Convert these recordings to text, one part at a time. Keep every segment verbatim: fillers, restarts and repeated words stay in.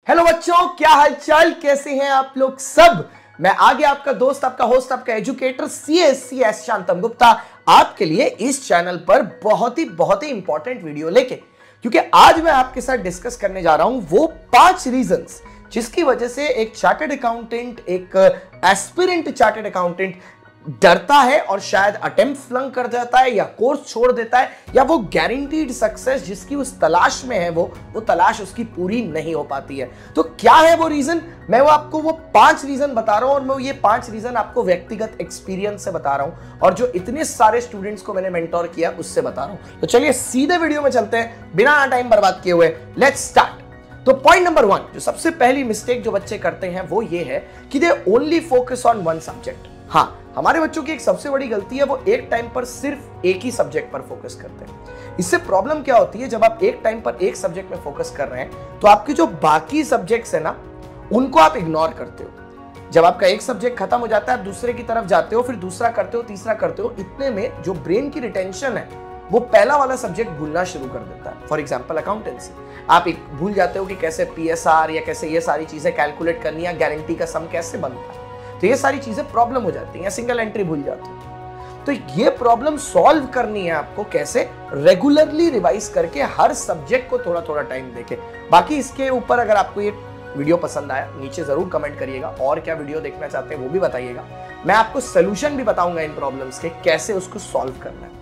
Hello बच्चों, क्या हालचाल, कैसे हैं आप लोग सब। मैं आगे आपका दोस्त, आपका होस्ट, आपका educator C S C S Shantam Gupta आपके लिए इस चैनल पर बहुत ही बहुत ही इंपॉर्टेंट वीडियो लेके, क्योंकि आज मैं आपके साथ डिस्कस करने जा रहा हूं वो पांच रीजंस जिसकी वजह से एक चार्टर्ड अकाउंटेंट, एक एस्पिरेंट चार्टर्ड अकाउंटेंट डरता है और शायद अटेम्प्ट फ्लंक कर जाता है या कोर्स छोड़ देता है, या वो गारंटीड सक्सेस जिसकी उस तलाश में है वो वो तलाश उसकी पूरी नहीं हो पाती है। तो क्या है वो रीजन? मैं वो आपको वो पांच रीजन बता रहा हूं और मैं ये पांच रीजन आपको व्यक्तिगत एक्सपीरियंस से बता रहा हूं और जो इतने सारे स्टूडेंट्स को मैंने मेंटोर किया उससे बता रहा हूं। तो चलिए सीधे वीडियो में चलते हैं बिना टाइम बर्बाद किए हुए। Let's start. तो पॉइंट नंबर वन, जो सबसे पहली मिस्टेक जो बच्चे करते हैं वो ये है कि they only focus on one subject. हाँ, हमारे बच्चों की एक सबसे बड़ी गलती है, वो एक टाइम पर सिर्फ एक ही सब्जेक्ट पर फोकस करते हैं। इससे प्रॉब्लम क्या होती है, जब आप एक टाइम पर एक सब्जेक्ट में फोकस कर रहे हैं तो आपके जो बाकी सब्जेक्ट्स है ना उनको आप इग्नोर करते हो। जब आपका एक सब्जेक्ट खत्म हो जाता है आप दूसरे की तरफ जाते हो, फिर दूसरा करते हो, तीसरा करते हो, इतने में जो ब्रेन की रिटेंशन है वो पहला वाला सब्जेक्ट भूलना शुरू कर देता है। फॉर एग्जाम्पल अकाउंटेंसी, आप एक भूल जाते हो कि कैसे पी एस आर या कैसे ये सारी चीजें कैलकुलेट करनी है, गारंटी का सम कैसे बनता है, तो ये सारी चीजें प्रॉब्लम हो जाती हैं, या सिंगल एंट्री भूल जाते हो। तो ये प्रॉब्लम सॉल्व करनी है आपको कैसे, रेगुलरली रिवाइज करके हर सब्जेक्ट को थोड़ा थोड़ा टाइम देके। बाकी इसके ऊपर अगर आपको ये वीडियो पसंद आया नीचे जरूर कमेंट करिएगा, और क्या वीडियो देखना चाहते हैं वो भी बताइएगा। मैं आपको सोल्यूशन भी बताऊंगा इन प्रॉब्लम्स के, कैसे उसको सॉल्व करना है।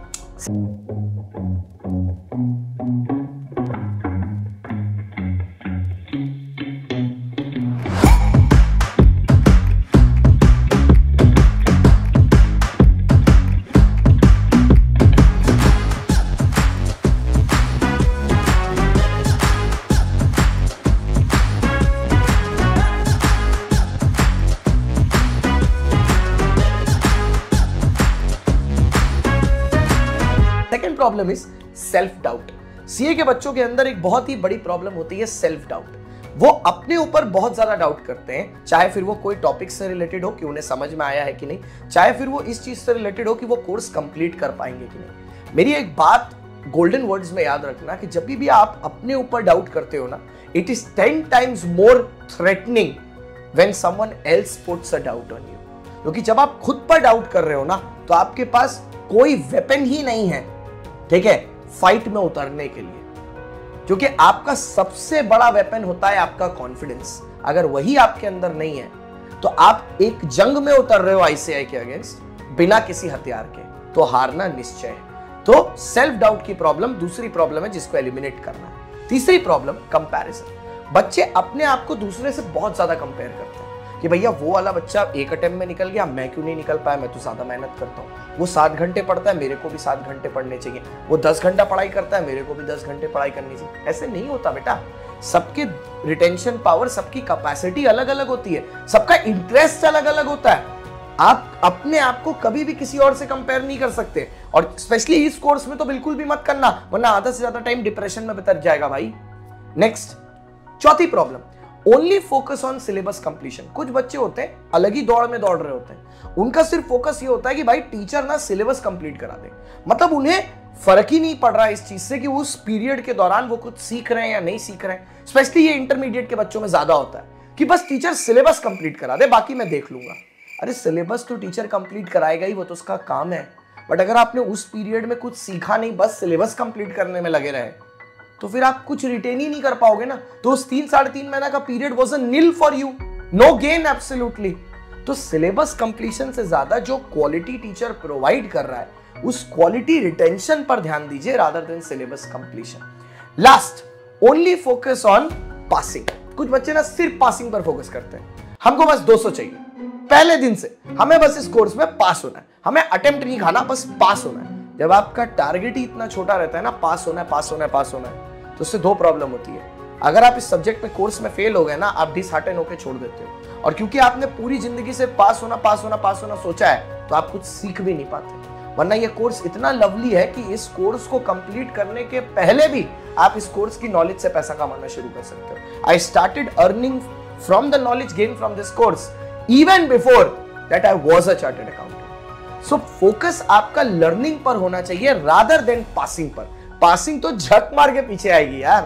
Second problem is self doubt. CA के बच्चों के अंदर एक बहुत ही बड़ी प्रॉब्लम होती है सेल्फ डाउट। वो अपने ऊपर बहुत ज्यादा डाउट करते हैं, चाहे फिर वो कोई टॉपिक से रिलेटेड हो कि उन्हें समझ में आया है कि नहीं, चाहे फिर वो इस चीज से रिलेटेड हो कि वो कोर्स कंप्लीट कर पाएंगे कि नहीं। मेरी एक बात गोल्डन वर्ड्स में याद रखना कि जब भी आप अपने ऊपर डाउट करते हो ना, it is ten times more threatening when someone else puts a doubt on you. क्योंकि जब आप खुद पर डाउट कर रहे हो ना तो आपके पास कोई वेपन ही नहीं है, ठीक है, फाइट में उतरने के लिए। क्योंकि आपका सबसे बड़ा वेपन होता है आपका कॉन्फिडेंस। अगर वही आपके अंदर नहीं है तो आप एक जंग में उतर रहे हो आईसीआई के अगेंस्ट बिना किसी हथियार के, तो हारना निश्चय है। तो सेल्फ डाउट की प्रॉब्लम दूसरी प्रॉब्लम है जिसको एलिमिनेट करना है। तीसरी प्रॉब्लम कंपैरिजन। बच्चे अपने आप को दूसरे से बहुत ज्यादा कंपेयर करते हैं कि भैया वो वाला बच्चा एक अटेम्प्ट में निकल गया, मैं क्यों नहीं निकल पाया, मैं तो ज्यादा मेहनत करता हूँ। वो सात घंटे पढ़ता है, मेरे को भी सात घंटे पढ़ने चाहिए। वो दस घंटा पढ़ाई करता है, मेरे को भी दस घंटे पढ़ाई करनी चाहिए। ऐसे नहीं होता बेटा। सबके रिटेंशन पावर, सबकी कैपेसिटी अलग अलग होती है, सबका इंटरेस्ट अलग अलग होता है। आप अपने आप को कभी भी किसी और से कंपेयर नहीं कर सकते, और स्पेशली इस कोर्स में तो बिल्कुल भी मत करना, वरना आधा से ज्यादा टाइम डिप्रेशन में बितर जाएगा भाई। नेक्स्ट, चौथी problem, only focus on syllabus completion. कुछ बच्चे होते हैं अलग ही दौड़ में दौड़ रहे होते हैं, उनका सिर्फ फोकस ये होता है कि भाई टीचर ना सिलेबस कंप्लीट करा दे। मतलब उन्हें फर्क ही नहीं पड़ रहा है इस चीज से कि उस पीरियड के दौरान वो कुछ सीख रहे हैं या नहीं सीख रहे हैं। स्पेशली ये इंटरमीडिएट के बच्चों में ज्यादा होता है कि बस टीचर सिलेबस कंप्लीट करा दे, बाकी मैं देख लूंगा। अरे सिलेबस तो टीचर कंप्लीट कराएगा ही, वो तो उसका काम है। बट अगर आपने उस पीरियड में कुछ सीखा नहीं, बस सिलेबस कंप्लीट करने में लगे रहे, तो फिर आप कुछ रिटेन ही नहीं कर पाओगे ना। तो उस तीन साढ़े तीन महीना का period was a nil for you, no gain absolutely. तो सिलेबस कंप्लीशन से ज्यादा जो क्वालिटी टीचर प्रोवाइड कर रहा है उस क्वालिटी रिटेंशन पर ध्यान दीजिए rather than syllabus completion. Last, only focus on passing. कुछ बच्चे ना सिर्फ पासिंग पर फोकस करते हैं। हमको बस दो सौ चाहिए पहले दिन से, हमें बस इस कोर्स में पास होना है, हमें अटेम्प्ट नहीं खाना, बस पास होना है। जब आपका टारगेट ही इतना छोटा रहता है ना, पास होना है, पास होना है, पास होना है, तो उससे दो प्रॉब्लम होती है। अगर आप इस सब्जेक्ट में कोर्स में फेल हो गए ना, आप डिसहार्टेन होकर छोड़ देते हो, और क्योंकि आपने पूरी जिंदगी से पास होना पास होना पास होना सोचा है तो आप कुछ सीख भी नहीं पाते। वरना ये कोर्स इतना लवली है कि इस कोर्स को कंप्लीट करने के पहले भी आप इस कोर्स की नॉलेज से पैसा कमाना शुरू कर सकते हो। I started earning from the knowledge gain from this course even before that I was a chartered accountant. So focus आपका लर्निंग पर होना चाहिए रादर देन पासिंग पर। पासिंग तो झक मार के पीछे आएगी यार।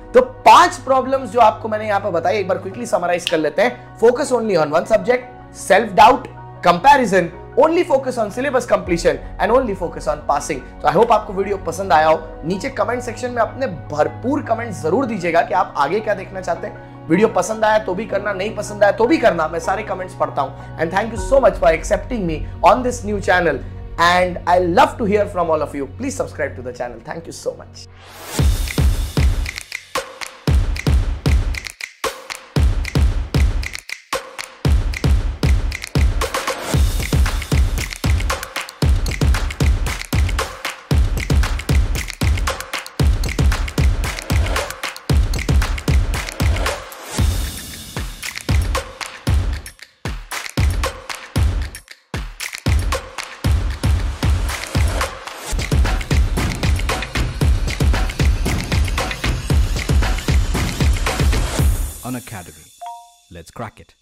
तो पांच प्रॉब्लम्स जो आपको मैंने यहां पर बताई, एक बार क्विकली समराइज कर लेते हैं। Focus only on one subject, self doubt, comparison, only focus on syllabus completion and only focus on passing. तो आई होप आपको वीडियो पसंद आया हो। नीचे कमेंट सेक्शन में अपने भरपूर कमेंट जरूर दीजिएगा कि आप आगे क्या देखना चाहते हैं। वीडियो पसंद आया तो भी करना, नहीं पसंद आया तो भी करना, मैं सारे कमेंट्स पढ़ता हूं। And thank you so much for accepting me on this new channel and I love to hear from all of you. Please subscribe to the channel. Thank you so much. Unacademy. Let's crack it.